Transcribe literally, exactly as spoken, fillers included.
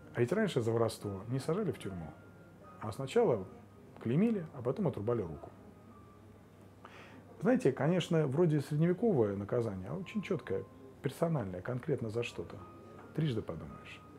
А ведь раньше за воровство не сажали в тюрьму, а сначала клеймили, а потом отрубали руку. Знаете, конечно, вроде средневековое наказание, а очень четкое, персональное, конкретно за что-то. Трижды подумаешь.